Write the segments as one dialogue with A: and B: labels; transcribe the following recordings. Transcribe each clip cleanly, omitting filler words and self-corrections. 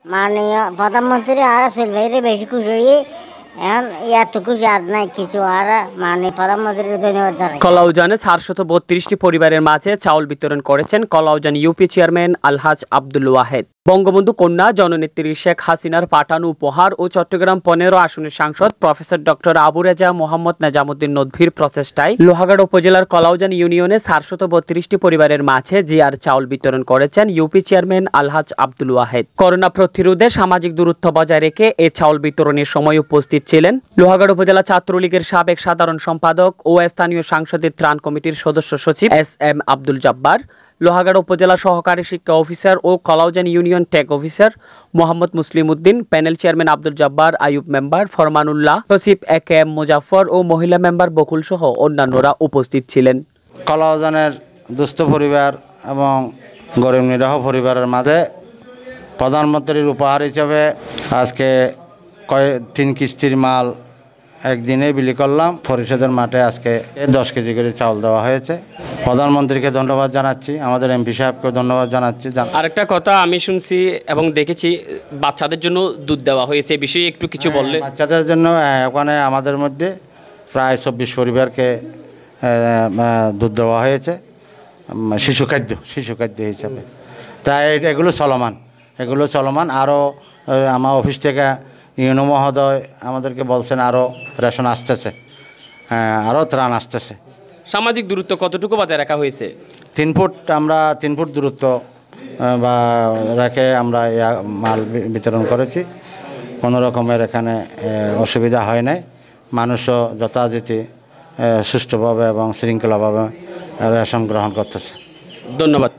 A: মাননীয় প্রধানমন্ত্রী আর সিলভাইরে বেশি খুশি হয়ে এখন এত খুশি আর নাই কিছু আর মাননীয় প্রধানমন্ত্রীর ধন্যবাদ জানাই।
B: কলাউজানে 432টি পরিবারের মাঝে চাউল বিতরণ করেছেন কলাউজান ইউপি চেয়ারম্যান আলহাজ আব্দুল ওয়াহেদ। বঙ্গবন্ধু কন্যা জননেত্রী শেখ হাসিনার পাঠানো উপহার ও চট্টগ্রাম 15 আসনের সাংসদ প্রফেসর ডক্টর আবু রেজা মোহাম্মদ নেজামুদ্দিন নদভীর প্রচেষ্টায় লোহাগাড়া উপজেলার কলাউজান ইউনিয়নে 432টি পরিবারের মাঝে জিআর চাউল বিতরণ করেছেন UP chairman Alhaj Abdul Wahed. Corona প্রতিরোধে সামাজিক দূরত্ব বজায় রেখে এ চাউল বিতরণের সময় উপস্থিত ছিলেন লোহাগাড়া উপজেলা ছাত্রলীগের সাবেক সাধারণ সম্পাদক ও স্থানীয় সাংসদের ত্রাণ কমিটির সদস্য সচিব এস.এম. আব্দুল জব্বার, লোহাগাড়া উপজেলা সহকারী শিক্ষা অফিসার ও Kalauzan union tag officer Mohammad Muslim Uddin, panel chairman Abdul Jabbar, Ayub member, Farmanullah, সচিব এ.কে.এম. মুজাফফর ও মহিলা মেম্বার বকুল সহ অন্যান্যরা উপস্থিত ছিলেন।
C: কলাউজানের দুস্থ পরিবার এবং গরিব নিরহ পরিবারের মাঝে প্রধানমন্ত্রীর উপহার হিসেবে আজকে 3 কিস্তির মাল একদিনে বিলি করলাম। পরিষদের মাঠে আজকে 10 কেজি করে চাউল দেওয়া হয়েছে। প্রধানমন্ত্রীকে ধন্যবাদ জানাচ্ছি, আমাদের এমপি সাহেবকে ধন্যবাদ জানাচ্ছি।
B: আরেকটা কথা আমি শুনছি এবং দেখেছি, বাচ্চাদের জন্য দুধ দেওয়া হয়েছে, এই বিষয়ে একটু কিছু বললে।
C: বাচ্চাদের জন্য ওখানে আমাদের মধ্যে প্রায় 24 পরিবারকে দুধ দেওয়া হয়েছে শিশু খাদ্য হিসাবে। তাই এগুলো চলমান। আরও আমার অফিস থেকে ইউনো মহোদয় আমাদেরকে বলছেন আরও রেশন আসতেছে, আরও ত্রাণ আসতেছে।
B: সামাজিক দূরত্ব কতটুকু বজায় রাখা হয়েছে?
C: 3 ফুট, আমরা 3 ফুট দূরত্ব বা রেখে আমরা মাল বিতরণ করেছি। কোনো রকমের এখানে অসুবিধা হয় নাই। মানুষও যথারীতি সুষ্ঠুভাবে এবং শৃঙ্খলাভাবে রেশন গ্রহণ করতেছে।
B: ধন্যবাদ।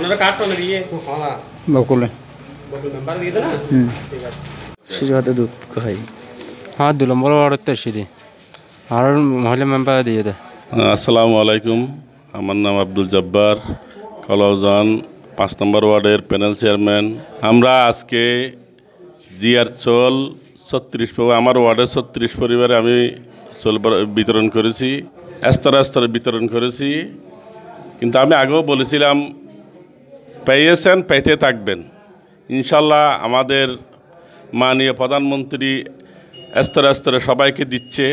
D: শিশু হাতে দুধ খাই, হ্যাঁ 2 নম্বর ওয়ার্ডতে সিঁড়ি আর মহিলা মেম্বার দিয়ে দেয়।
E: আসসালামু আলাইকুম, আমার নাম আব্দুল জব্বার, কলাউজান 5 নম্বর ওয়ার্ডের প্যানেল চেয়ারম্যান। আমরা আজকে জিআর চাউল 36 আমার ওয়ার্ডের 36 পরিবারে আমি চাউল বিতরণ করেছি, স্তরে বিতরণ করেছি। কিন্তু আমি আগেও বলেছিলাম পেয়েছেন, পেতে থাকবেন ইনশাল্লাহ। আমাদের মাননীয় প্রধানমন্ত্রী স্তরে সবাইকে দিচ্ছে,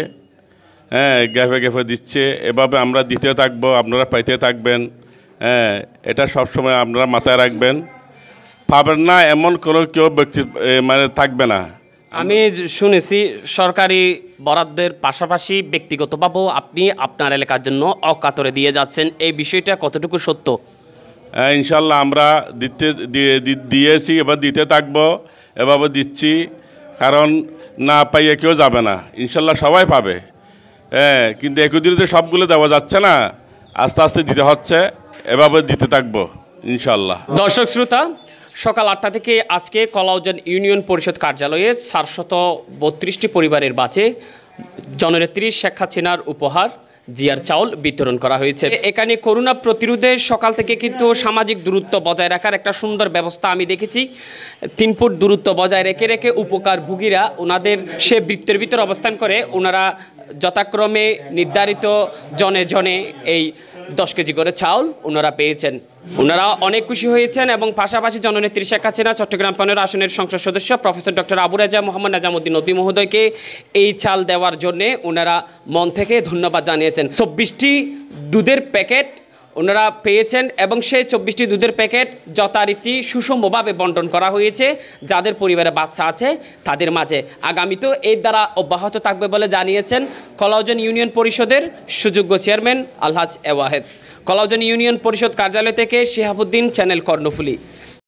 E: গ্যাফে দিচ্ছে। এভাবে আমরা দিতে থাকবো, আপনারা পাইতে থাকবেন। এটা সবসময় আপনারা মাথায় রাখবেন। পাবেন না এমন কোনো কেউ ব্যক্তি থাকবে না।
B: আমি শুনেছি সরকারি বরাদ্দের পাশাপাশি ব্যক্তিগতভাবেও আপনি আপনার এলাকার জন্য অকাতরে দিয়ে যাচ্ছেন, এই বিষয়টা কতটুকু সত্য?
E: ইনশাল্লাহ আমরা দিয়েছি, এবার দিতে থাকবো, এভাবে দিচ্ছি। কারণ না পাইয়ে কেউ যাবে না, ইনশাল্লাহ সবাই পাবে। কিন্তু একদিনে সবগুলো দেওয়া যাচ্ছে না, আস্তে আস্তে দিতে হচ্ছে, এভাবে দিতে থাকবো ইনশাল্লাহ।
B: দর্শক শ্রোতা, সকাল 8টা থেকে আজকে কলাউজান ইউনিয়ন পরিষদ কার্যালয়ে 432টি পরিবারের বাঁচে জননেত্রী শেখ হাসিনার উপহার জিআর চাউল বিতরণ করা হয়েছে। এখানে করোনা প্রতিরোধে সকাল থেকে কিন্তু সামাজিক দূরত্ব বজায় রাখার একটা সুন্দর ব্যবস্থা আমি দেখেছি। 3 ফুট দূরত্ব বজায় রেখে উপকারভোগীরা ওনাদের সে বৃত্তের ভিতর অবস্থান করে ওনারা যথাক্রমে নির্ধারিত জনে এই 10 কেজি করে চাউল ওনারা পেয়েছেন। ওনারা অনেক খুশি হয়েছেন এবং পাশাপাশি জননেত্রী শেখ হাসিনা চট্টগ্রাম 15 আসনের সংসদ সদস্য প্রফেসর ডক্টর আবু রেজা মোহাম্মদ নেজামুদ্দিন নদভী মহোদয়কে এই চাল দেওয়ার জন্যে ওনারা মন থেকে ধন্যবাদ জানিয়েছেন। 24টি দুধের প্যাকেট ওনারা পেয়েছেন এবং সেই 24টি দুধের প্যাকেট যথারীতি সুষমভাবে বন্টন করা হয়েছে। যাদের পরিবারে বাচ্চা আছে তাদের মাঝে আগামীতেও এর দ্বারা অব্যাহত থাকবে বলে জানিয়েছেন কলাউজান ইউনিয়ন পরিষদের সুযোগ্য চেয়ারম্যান আলহাজ ওয়াহেদ। কলাউজান ইউনিয়ন পরিষদ কার্যালয় থেকে শিহাবুদ্দিন, চ্যানেল কর্ণফুলী।